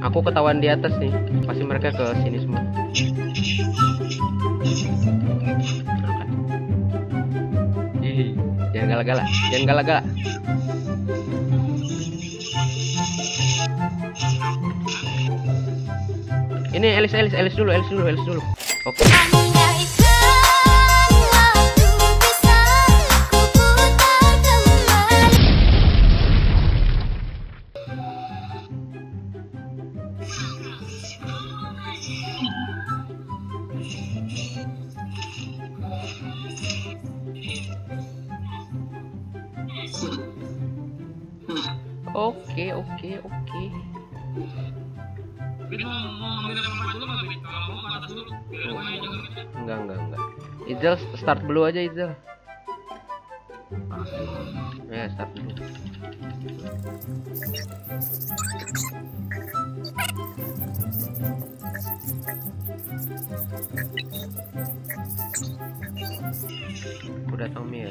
Aku ketahuan di atas nih. Pasti mereka ke sini semua. Ih, jangan galak-galak. Jangan galak-galak. Ini Elis dulu. Oke. Oke. Enggak. Izel start dulu aja Izel. Ya start dulu. Aku datang Mir.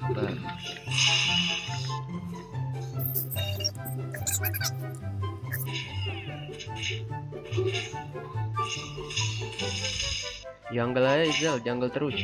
Jungle aja Izel, jungle terus.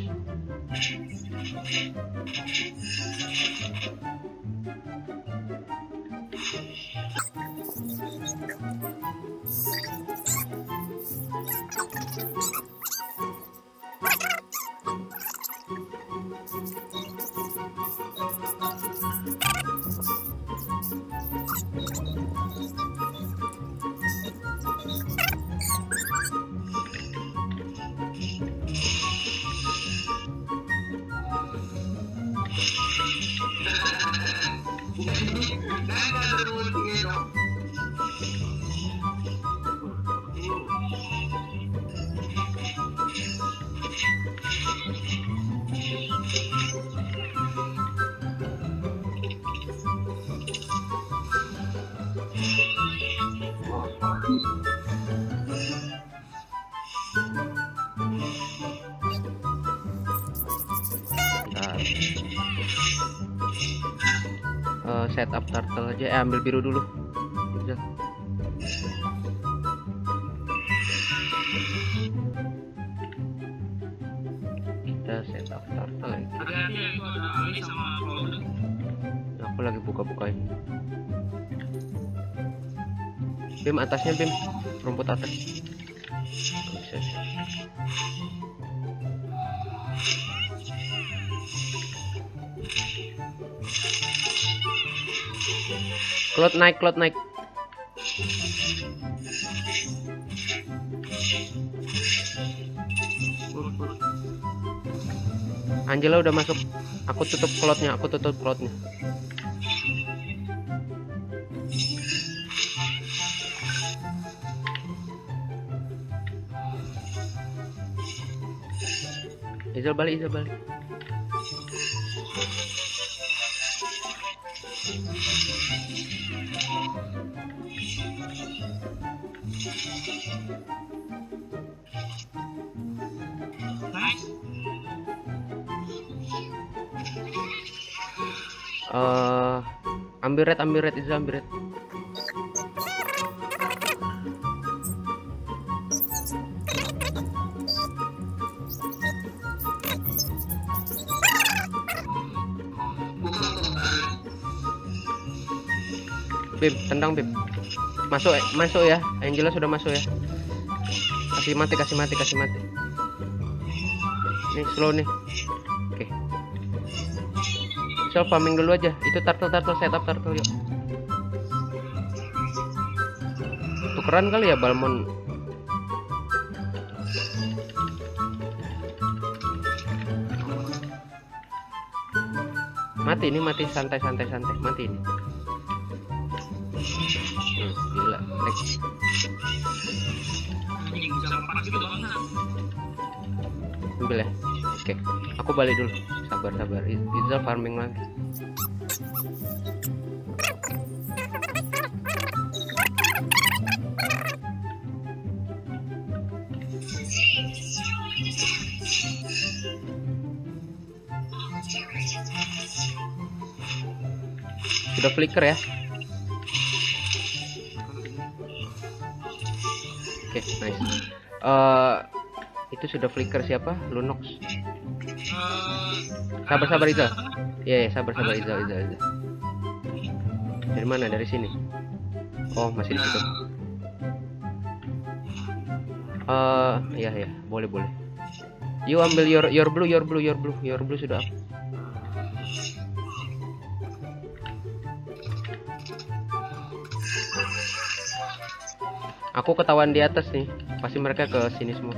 Setup turtle aja, ambil biru dulu. Kita setup turtle lagi. Aku lagi buka-bukain. Bim atasnya Bim, rumput atas. Bisa. Cloud naik. Angela udah masuk. Aku tutup cloudnya. Izel balik. Ambil red Izel, ambil red. Bim, tendang Bim. Masuk ya. Angela sudah masuk ya. Kasih mati. Nih slow nih. Oke. So farming dulu aja. Itu turtle setup turtle yuk. Tukeran kali ya Balmon. Mati santai mati ini. Gila, next. Ambil ya. Oke, aku balik dulu. Sabar. Izel farming lagi. Sudah flicker ya. Oke, nice. Itu sudah flicker siapa? Lunox. Sabar Izal. Iya, sabar Izal. Dari mana? Dari sini. Oh, masih di situ. Ya, boleh. You ambil your blue sudah up. Aku ketahuan di atas nih. Pasti mereka ke sini semua.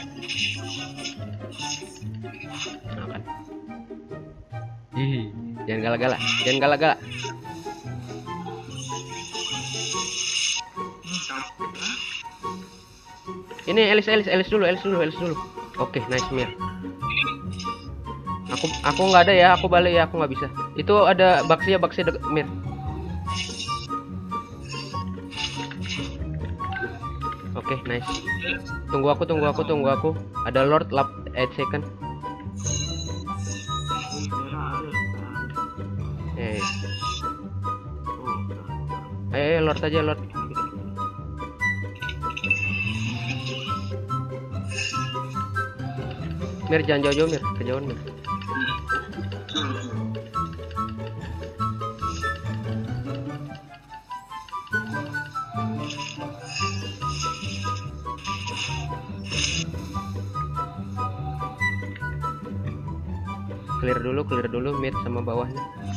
Nah, kan. Jangan galak-galak. Ini Elis dulu. Oke, nice Mir. Aku nggak ada ya, aku balik ya, aku nggak bisa. Itu ada Baxi Mir. Oke, nice. Tunggu aku. Ada Lord lap 8 second. Ayo Lord aja, Lord. Mir, jangan jauh-jauh Mir, kejauhan Mir. Clear dulu mid sama bawahnya.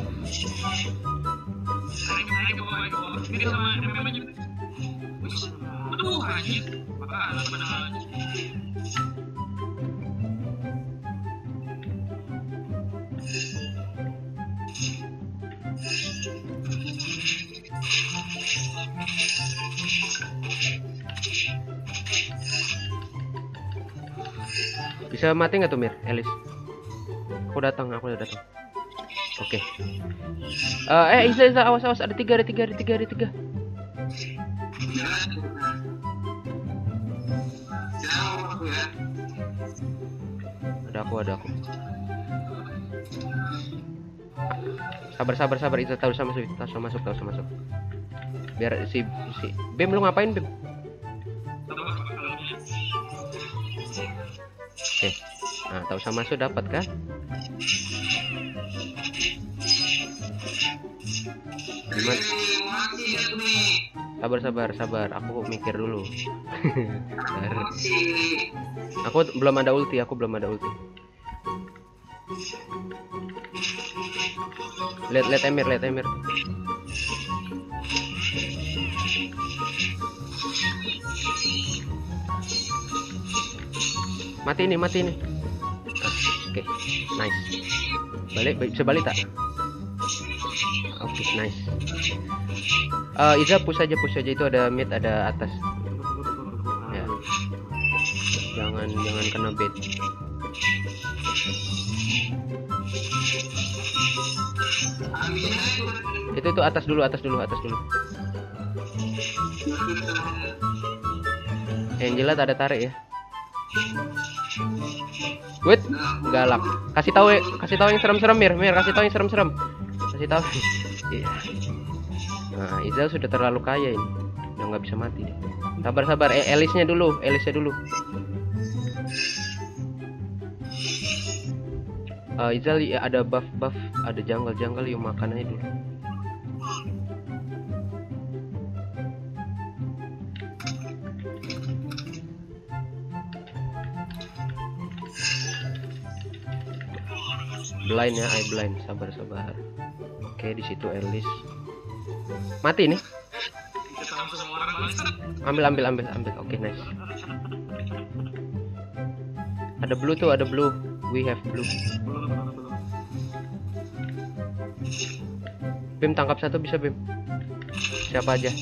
Bisa mati nggak tuh Mir, Elis? Aku datang. Oke. Iza, awas, ada tiga. Ada aku. Sabar, Iza, tahu sama masuk. Biar si Bim, lu ngapain Bim? Oke. Nah, tahu sama masuk dapat kan? Sabar, aku mikir dulu. Aku belum ada ulti. Lihat Emir. Mati ini. Oke, nice. Bisa balik tak? Oke, nice. Iza push aja itu ada mid, ada atas. Ya. Jangan kena bait. Itu atas dulu. Angela tak ada tarik ya. Wait, galak. Kasih tahu yang serem-serem Mir, kasih tahu yang serem-serem. Kasih tahu. Iya. Nah, Iza sudah terlalu kaya ini. Udah nggak bisa mati deh. Sabar. Elisnya dulu. Iza ada buff, ada jungle yuk makan aja dulu. Blind ya, blind. Sabar. Oke, di situ Elis. Mati nih. Ambil. Oke, nice. Ada blue. We have blue. Bim tangkap satu bisa Bim. Siapa aja.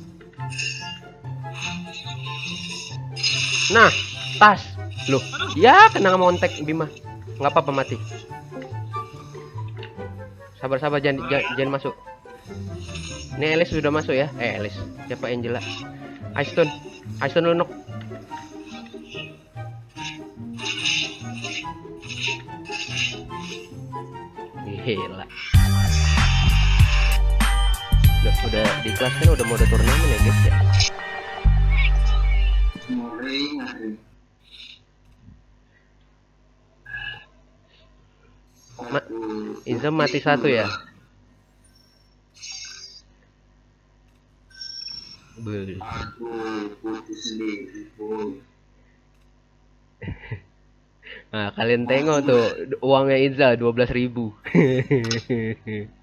Nah, tas. Loh, ya kena ngemontek Bima. Nggak apa-apa mati. Sabar, jangan masuk. Ini Elis sudah masuk ya. Elis. Siapa Angela? Aiston lunok. Gila. Udah di kelas kan udah mode turnamen ya guys ya. Izam mati satu ya. Bel. Nah, kalian tengok tuh uangnya Iza 12.000.